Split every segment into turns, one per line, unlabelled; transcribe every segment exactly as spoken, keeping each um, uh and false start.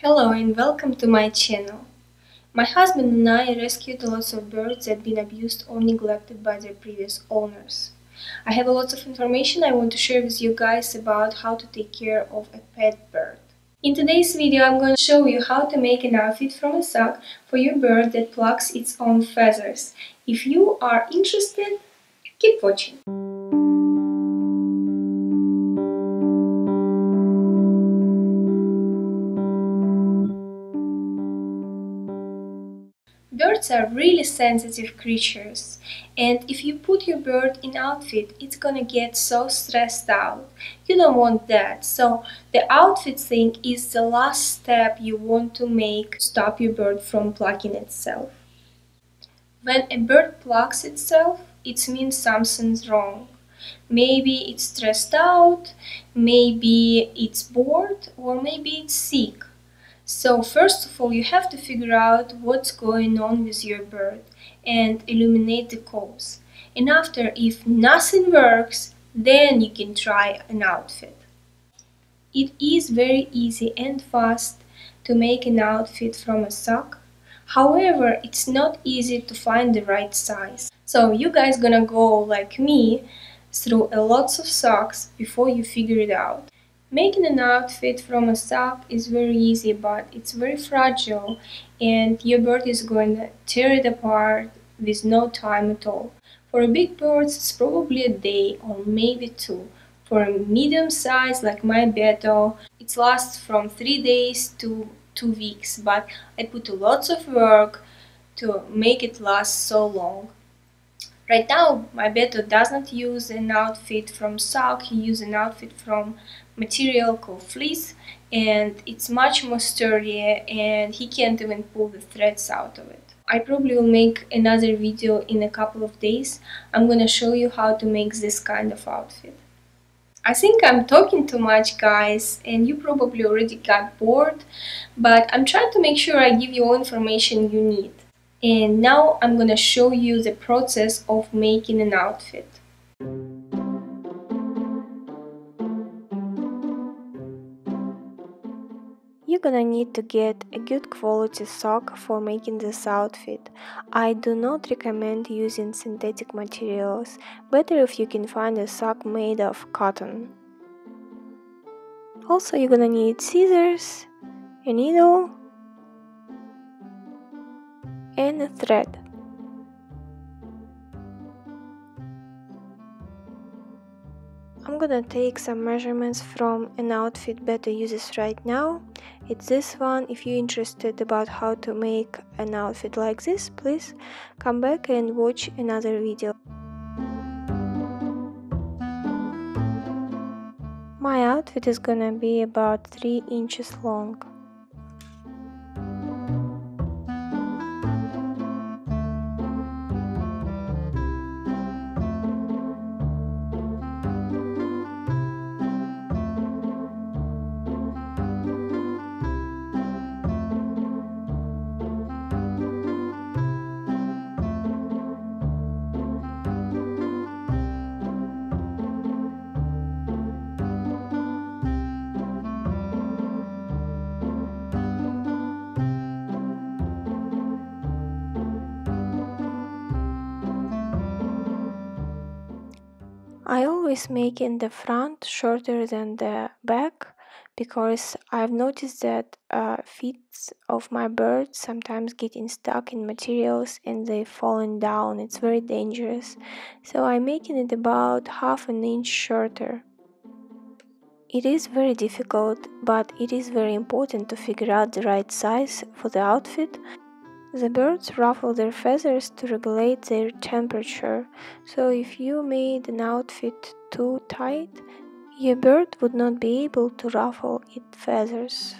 Hello and welcome to my channel. My husband and I rescued lots of birds that had been abused or neglected by their previous owners. I have a lot of information I want to share with you guys about how to take care of a pet bird. In today's video I'm going to show you how to make an outfit from a sock for your bird that plucks its own feathers. If you are interested, keep watching. Birds are really sensitive creatures, and if you put your bird in outfit, it's gonna get so stressed out. You don't want that, so the outfit thing is the last step you want to make to stop your bird from plucking itself. When a bird plucks itself, it means something's wrong. Maybe it's stressed out, maybe it's bored, or maybe it's sick. So first of all, you have to figure out what's going on with your bird and eliminate the cause. And after, if nothing works, then you can try an outfit. It is very easy and fast to make an outfit from a sock. However, it's not easy to find the right size. So you guys gonna go like me through a lots of socks before you figure it out. Making an outfit from a sock is very easy, but it's very fragile and your bird is going to tear it apart with no time at all. For a big bird, it's probably a day or maybe two. For a medium size like my Beto, it lasts from three days to two weeks, but I put lots of work to make it last so long. Right now, my Beto does not use an outfit from sock, he uses an outfit from material called fleece, and it's much more sturdy and he can't even pull the threads out of it. I probably will make another video in a couple of days. I'm gonna show you how to make this kind of outfit. I think I'm talking too much, guys, and you probably already got bored, but I'm trying to make sure I give you all information you need. And now I'm gonna show you the process of making an outfit. You're gonna need to get a good quality sock for making this outfit. I do not recommend using synthetic materials, better if you can find a sock made of cotton. Also, you're gonna need scissors, a needle, and a thread. I'm gonna take some measurements from an outfit Beto uses right now. It's this one. If you're interested about how to make an outfit like this, please come back and watch another video. My outfit is gonna be about three inches long. I always make in the front shorter than the back because I've noticed that uh, feet of my birds sometimes getting stuck in materials and they falling down. It's very dangerous. So I'm making it about half an inch shorter. It is very difficult, but it is very important to figure out the right size for the outfit. The birds ruffle their feathers to regulate their temperature, so if you made an outfit too tight, your bird would not be able to ruffle its feathers.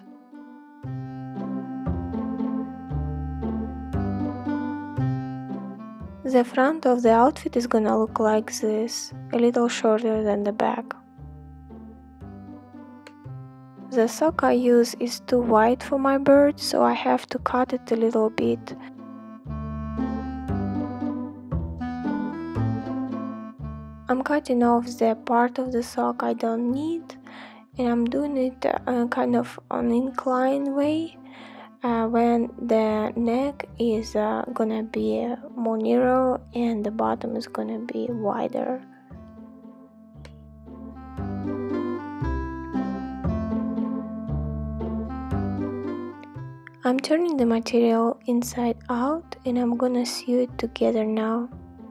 The front of the outfit is gonna look like this, a little shorter than the back. The sock I use is too wide for my bird, so I have to cut it a little bit. I'm cutting off the part of the sock I don't need and I'm doing it uh, kind of on incline way, uh, when the neck is uh, gonna be more narrow and the bottom is gonna be wider. I'm turning the material inside out and I'm gonna sew it together now.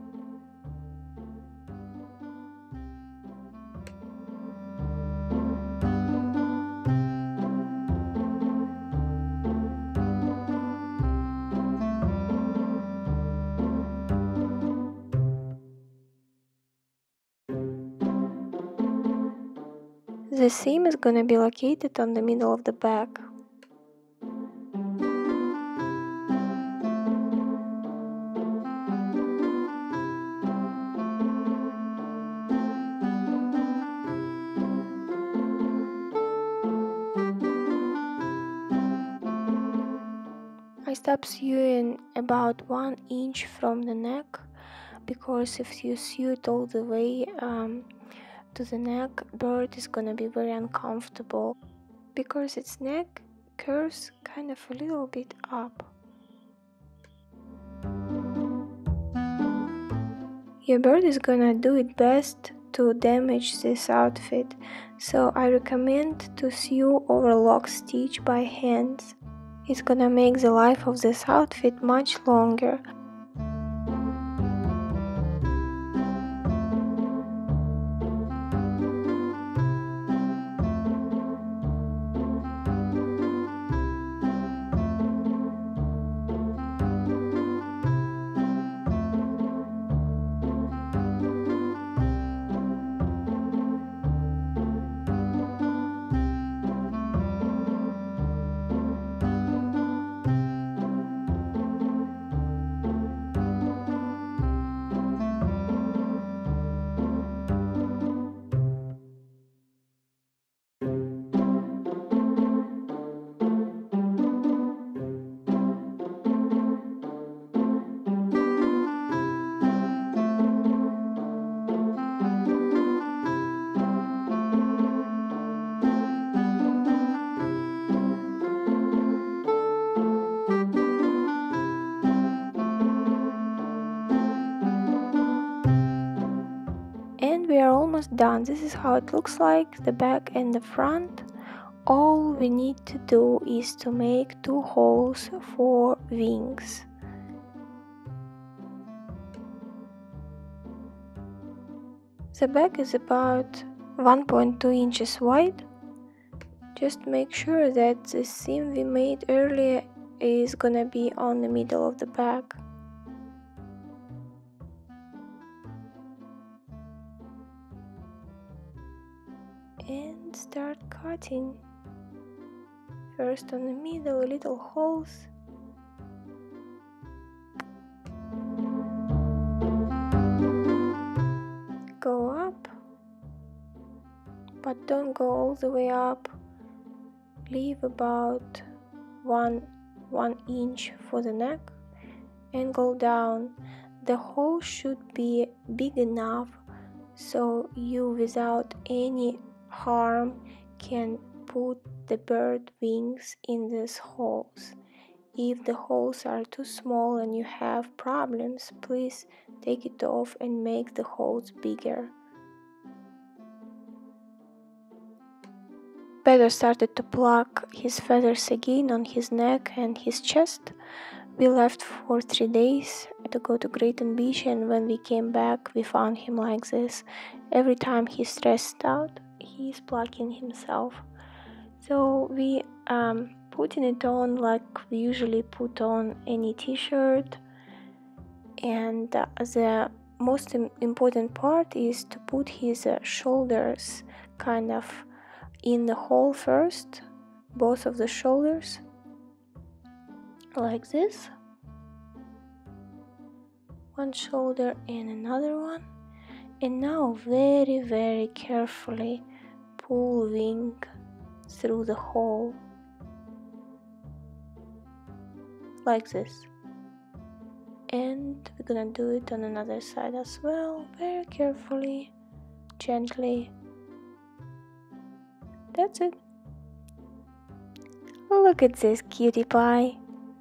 The seam is gonna be located on the middle of the back. I stop sewing about one inch from the neck, because if you sew it all the way um, to the neck, bird is gonna be very uncomfortable because its neck curves kind of a little bit up. Your bird is gonna do its best to damage this outfit, so I recommend to sew overlock stitch by hand. It's gonna make the life of this outfit much longer. And we are almost done. This is how it looks like, the back and the front. All we need to do is to make two holes for wings. The back is about one point two inches wide. Just make sure that the seam we made earlier is gonna be on the middle of the back. And start cutting. First on the middle, little holes. Go up, but don't go all the way up. Leave about one, one inch for the neck and go down. The hole should be big enough so you, without any harm, can put the bird wings in these holes. If the holes are too small and you have problems, please take it off and make the holes bigger. Pedro started to pluck his feathers again on his neck and his chest. We left for three days to go to Grayton Beach, and when we came back we found him like this. Every time he's stressed out, he's plucking himself. So we um, putting it on like we usually put on any t-shirt, and uh, the most important part is to put his uh, shoulders kind of in the hole first, both of the shoulders, like this, one shoulder and another one, and now very very carefully pull wing through the hole, like this. And we're gonna do it on another side as well, very carefully, gently. That's it. Look at this cutie pie.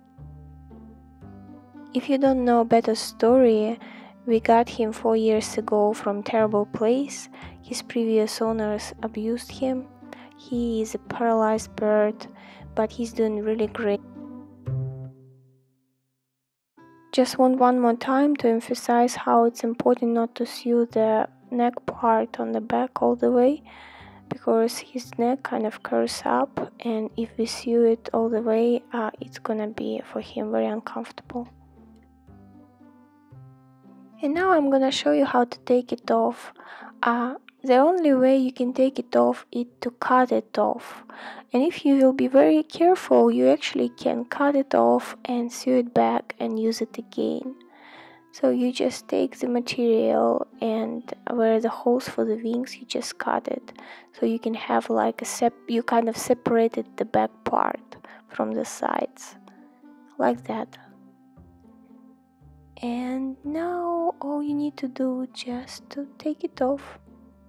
If you don't know Beto's story, we got him four years ago from terrible place. His previous owners abused him. He is a paralyzed bird, but he's doing really great. Just want one more time to emphasize how it's important not to sew the neck part on the back all the way, because his neck kind of curves up, and if we sew it all the way, uh, it's gonna be for him very uncomfortable. And now I'm gonna show you how to take it off. Uh, the only way you can take it off is to cut it off. And if you will be very careful, you actually can cut it off and sew it back and use it again. So you just take the material, and where the holes for the wings, you just cut it. So you can have like a sep you kind of separated the back part from the sides, like that. And now all you need to do is just to take it off.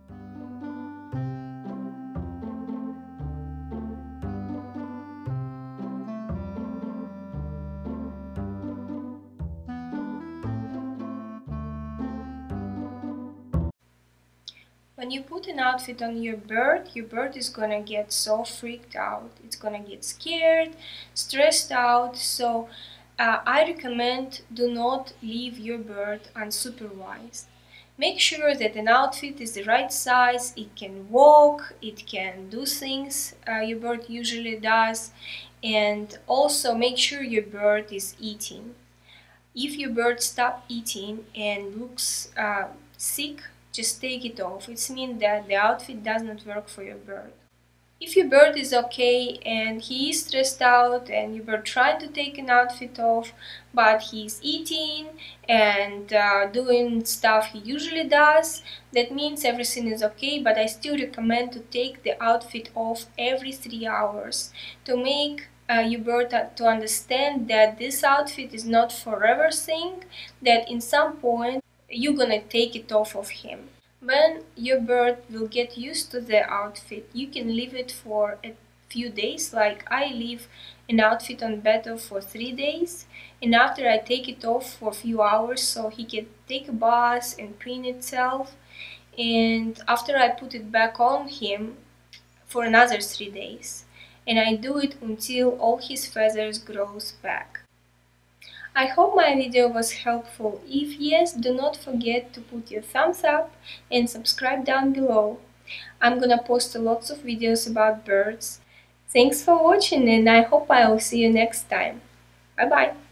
When you put an outfit on your bird, your bird is gonna get so freaked out. It's gonna get scared, stressed out. So uh, I recommend do not leave your bird unsupervised. Make sure that an outfit is the right size, it can walk, it can do things uh, your bird usually does, and also make sure your bird is eating. If your bird stops eating and looks uh, sick, just take it off. It means that the outfit does not work for your bird. If your bird is okay and he is stressed out and your bird trying to take an outfit off, but he's eating and uh, doing stuff he usually does, that means everything is okay, but I still recommend to take the outfit off every three hours to make uh, your bird to understand that this outfit is not forever thing, that in some point you're gonna take it off of him. When your bird will get used to the outfit, you can leave it for a few days. Like I leave an outfit on Beto for three days, and after I take it off for a few hours so he can take a bath and preen itself, and after I put it back on him for another three days, and I do it until all his feathers grows back. I hope my video was helpful. If yes, do not forget to put your thumbs up and subscribe down below. I'm gonna post lots of videos about birds. Thanks for watching, and I hope I will see you next time. Bye bye!